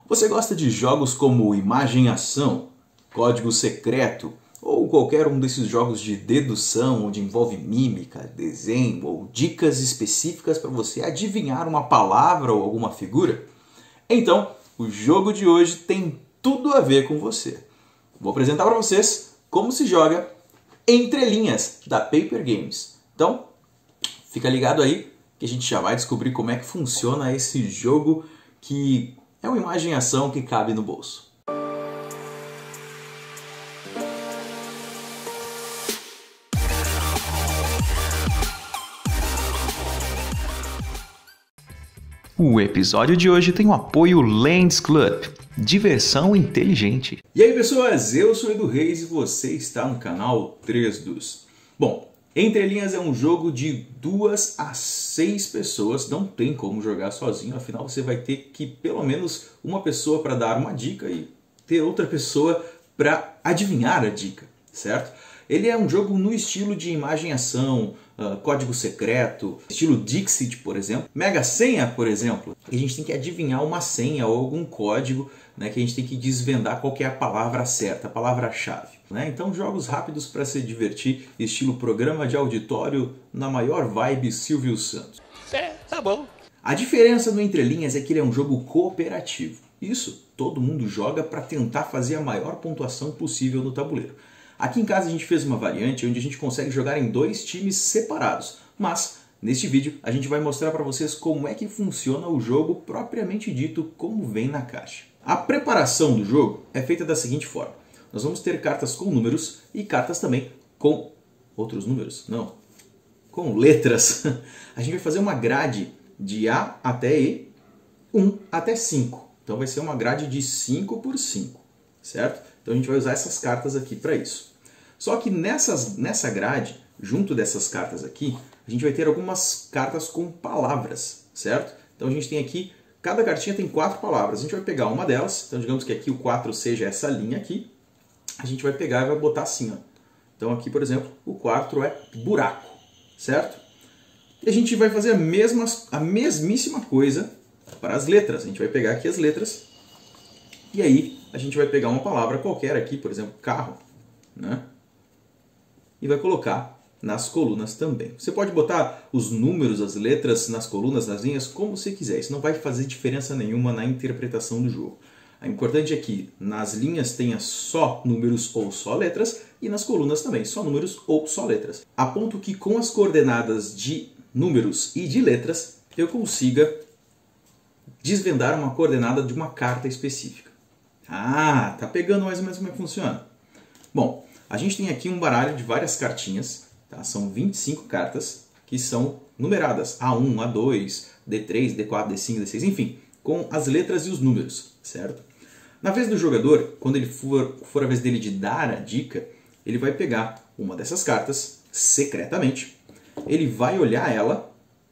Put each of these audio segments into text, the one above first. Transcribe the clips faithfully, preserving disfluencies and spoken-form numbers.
Você gosta de jogos como Imagem Ação, Código Secreto ou qualquer um desses jogos de dedução onde envolve mímica, desenho ou dicas específicas para você adivinhar uma palavra ou alguma figura? Então, o jogo de hoje tem tudo a ver com você. Vou apresentar para vocês como se joga Entre Linhas da Paper Games. Então, fica ligado aí que a gente já vai descobrir como é que funciona esse jogo que é uma imagem-ação que cabe no bolso. O episódio de hoje tem o apoio Lands Club, diversão inteligente. E aí pessoas, eu sou Edu Reis e você está no canal três dos. Bom, Entre Linhas é um jogo de duas a seis pessoas, não tem como jogar sozinho, afinal você vai ter que pelo menos uma pessoa para dar uma dica e ter outra pessoa para adivinhar a dica, certo? Ele é um jogo no estilo de imagem-ação, uh, código secreto, estilo Dixit, por exemplo. Mega Senha, por exemplo, a gente tem que adivinhar uma senha ou algum código, né, que a gente tem que desvendar qual que é a palavra certa, a palavra-chave. Né? Então, jogos rápidos para se divertir, estilo programa de auditório, na maior vibe Silvio Santos. É, tá bom. A diferença do Entre Linhas é que ele é um jogo cooperativo. Isso, todo mundo joga para tentar fazer a maior pontuação possível no tabuleiro. Aqui em casa a gente fez uma variante onde a gente consegue jogar em dois times separados, mas neste vídeo a gente vai mostrar para vocês como é que funciona o jogo propriamente dito, como vem na caixa. A preparação do jogo é feita da seguinte forma: nós vamos ter cartas com números e cartas também com outros números, não, com letras. A gente vai fazer uma grade de A até E, um até cinco, então vai ser uma grade de cinco por cinco, certo? Então a gente vai usar essas cartas aqui para isso. Só que nessas, nessa grade, junto dessas cartas aqui, a gente vai ter algumas cartas com palavras, certo? Então a gente tem aqui, cada cartinha tem quatro palavras. A gente vai pegar uma delas, então digamos que aqui o quatro seja essa linha aqui. A gente vai pegar e vai botar assim, ó. Então aqui, por exemplo, o quatro é buraco, certo? E a gente vai fazer a, mesma, a mesmíssima coisa para as letras. A gente vai pegar aqui as letras e aí a gente vai pegar uma palavra qualquer aqui, por exemplo, carro, né? E vai colocar nas colunas também. Você pode botar os números, as letras nas colunas, nas linhas, como você quiser. Isso não vai fazer diferença nenhuma na interpretação do jogo. O importante é que nas linhas tenha só números ou só letras e nas colunas também, só números ou só letras. A ponto que com as coordenadas de números e de letras eu consiga desvendar uma coordenada de uma carta específica. Ah, tá pegando mais ou menos como é que funciona? Bom, a gente tem aqui um baralho de várias cartinhas, tá? São vinte e cinco cartas que são numeradas, A um, A dois, D três, D quatro, D cinco, D seis, enfim, com as letras e os números, certo? Na vez do jogador, quando ele for, for a vez dele de dar a dica, ele vai pegar uma dessas cartas, secretamente, ele vai olhar ela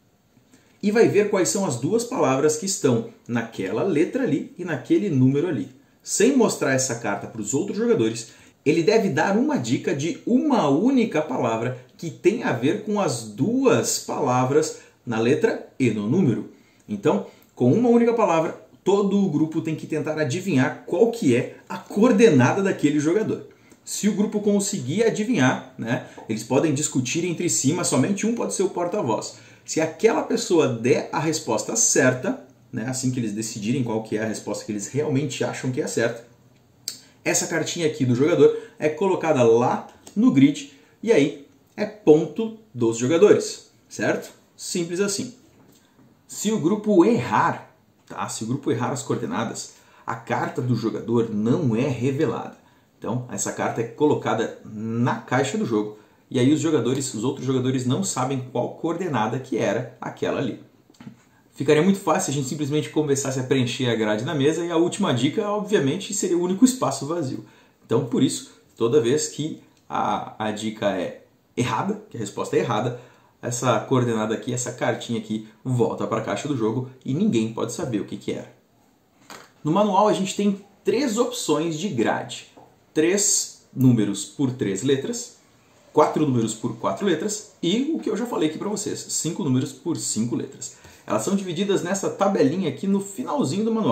e vai ver quais são as duas palavras que estão naquela letra ali e naquele número ali. Sem mostrar essa carta para os outros jogadores, ele deve dar uma dica de uma única palavra que tem a ver com as duas palavras na letra e no número. Então, com uma única palavra, todo o grupo tem que tentar adivinhar qual que é a coordenada daquele jogador. Se o grupo conseguir adivinhar, né, eles podem discutir entre si, mas somente um pode ser o porta-voz. Se aquela pessoa der a resposta certa, né, assim que eles decidirem qual que é a resposta que eles realmente acham que é certa, essa cartinha aqui do jogador é colocada lá no grid e aí é ponto dos jogadores, certo? Simples assim. Se o grupo errar, tá? Se o grupo errar as coordenadas, a carta do jogador não é revelada. Então, essa carta é colocada na caixa do jogo e aí os jogadores, os outros jogadores não sabem qual coordenada que era aquela ali. Ficaria muito fácil se a gente simplesmente começasse a preencher a grade na mesa e a última dica, obviamente, seria o único espaço vazio. Então, por isso, toda vez que a, a dica é errada, que a resposta é errada, essa coordenada aqui, essa cartinha aqui, volta para a caixa do jogo e ninguém pode saber o que que era. No manual a gente tem três opções de grade. Três números por três letras, quatro números por quatro letras e o que eu já falei aqui para vocês, cinco números por cinco letras. Elas são divididas nessa tabelinha aqui no finalzinho do manual,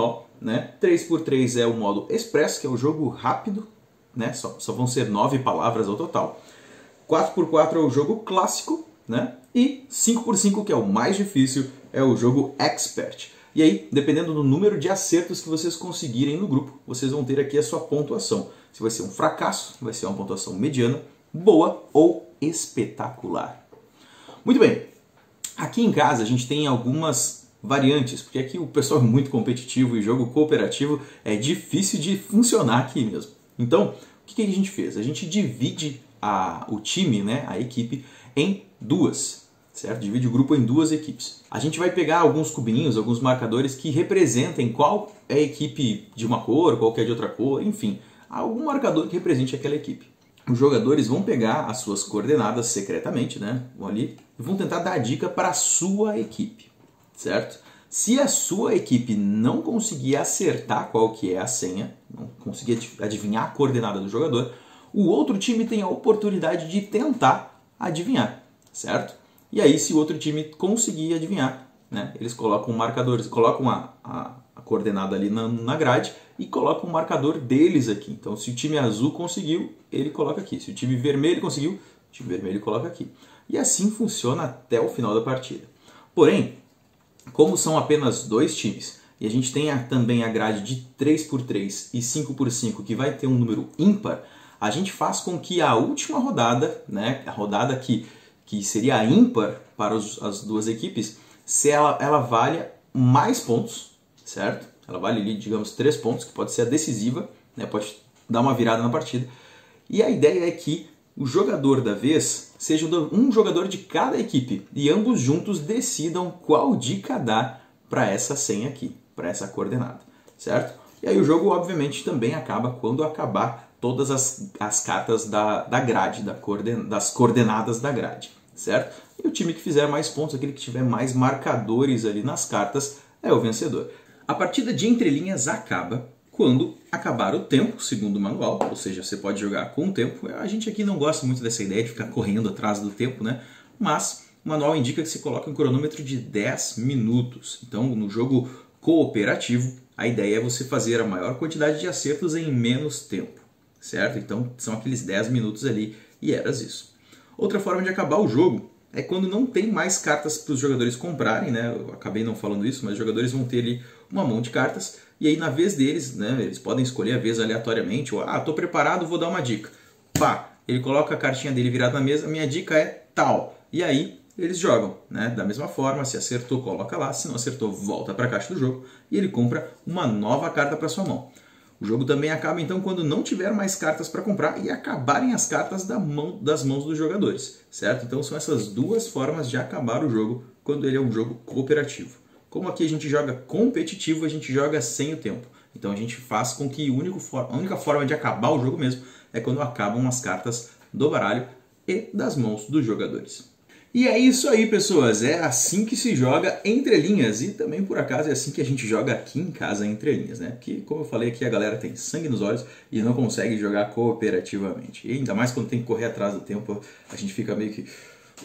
né? três por três é o modo Express, que é o jogo rápido, né? Só, só vão ser nove palavras ao total. quatro por quatro é o jogo clássico, né? E cinco por cinco, que é o mais difícil, é o jogo Expert. E aí, dependendo do número de acertos que vocês conseguirem no grupo, vocês vão ter aqui a sua pontuação. Se vai ser um fracasso, vai ser uma pontuação mediana, boa ou espetacular. Muito bem, aqui em casa a gente tem algumas variantes, porque aqui o pessoal é muito competitivo e jogo cooperativo é difícil de funcionar aqui mesmo. Então, o que a gente fez? A gente divide a, o time, né, a equipe, em duas. Certo? Divide o grupo em duas equipes. A gente vai pegar alguns cubinhos, alguns marcadores que representem qual é a equipe de uma cor, qual que é de outra cor, enfim, algum marcador que represente aquela equipe. Os jogadores vão pegar as suas coordenadas secretamente, né? Vão ali e vão tentar dar dica para a sua equipe, certo? Se a sua equipe não conseguir acertar qual que é a senha, não conseguir adivinhar a coordenada do jogador, o outro time tem a oportunidade de tentar adivinhar, certo? E aí, se o outro time conseguir adivinhar, né, eles colocam marcadores, colocam a, a, a coordenada ali na, na grade e colocam o marcador deles aqui. Então, se o time azul conseguiu, ele coloca aqui. Se o time vermelho conseguiu, o time vermelho coloca aqui. E assim funciona até o final da partida. Porém, como são apenas dois times, e a gente tem a, também a grade de três por três e cinco por cinco, que vai ter um número ímpar, a gente faz com que a última rodada, né, a rodada que... que seria a ímpar para os, as duas equipes, se ela, ela valha mais pontos, certo? Ela vale ali, digamos, três pontos, que pode ser a decisiva, né? Pode dar uma virada na partida. E a ideia é que o jogador da vez seja um jogador de cada equipe e ambos juntos decidam qual dica dar para essa senha aqui, para essa coordenada, certo? E aí o jogo, obviamente, também acaba quando acabar todas as, as cartas da, da grade, da coorden, das coordenadas da grade, certo? E o time que fizer mais pontos, aquele que tiver mais marcadores ali nas cartas, é o vencedor. A partida de entrelinhas acaba quando acabar o tempo, segundo o manual, ou seja, você pode jogar com o tempo. A gente aqui não gosta muito dessa ideia de ficar correndo atrás do tempo, né? Mas o manual indica que se coloca um cronômetro de dez minutos. Então, no jogo cooperativo, a ideia é você fazer a maior quantidade de acertos em menos tempo, certo? Então, são aqueles dez minutos ali e eras isso. Outra forma de acabar o jogo é quando não tem mais cartas para os jogadores comprarem, né? Eu acabei não falando isso, mas os jogadores vão ter ali uma mão de cartas e aí na vez deles, né, eles podem escolher a vez aleatoriamente, ou ah, tô preparado, vou dar uma dica. Pá, ele coloca a cartinha dele virada na mesa, minha dica é tal. E aí eles jogam, né? Da mesma forma, se acertou, coloca lá, se não acertou, volta para a caixa do jogo e ele compra uma nova carta para sua mão. O jogo também acaba então quando não tiver mais cartas para comprar e acabarem as cartas da mão, das mãos dos jogadores, certo? Então são essas duas formas de acabar o jogo quando ele é um jogo cooperativo. Como aqui a gente joga competitivo, a gente joga sem o tempo. Então a gente faz com que o único for- a única forma de acabar o jogo mesmo é quando acabam as cartas do baralho e das mãos dos jogadores. E é isso aí, pessoas, é assim que se joga Entre Linhas e também, por acaso, é assim que a gente joga aqui em casa Entre Linhas, né? Porque, como eu falei aqui, a galera tem sangue nos olhos e não consegue jogar cooperativamente. E ainda mais quando tem que correr atrás do tempo, a gente fica meio que...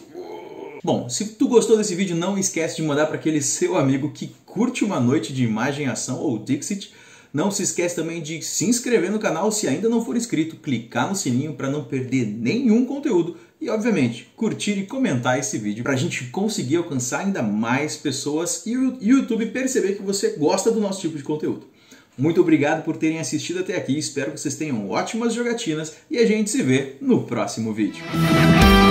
Bom, se tu gostou desse vídeo, não esquece de mandar para aquele seu amigo que curte uma noite de imagem e ação ou Dixit. Não se esquece também de se inscrever no canal se ainda não for inscrito, clicar no sininho para não perder nenhum conteúdo e, obviamente, curtir e comentar esse vídeo para a gente conseguir alcançar ainda mais pessoas e o YouTube perceber que você gosta do nosso tipo de conteúdo. Muito obrigado por terem assistido até aqui, espero que vocês tenham ótimas jogatinas e a gente se vê no próximo vídeo.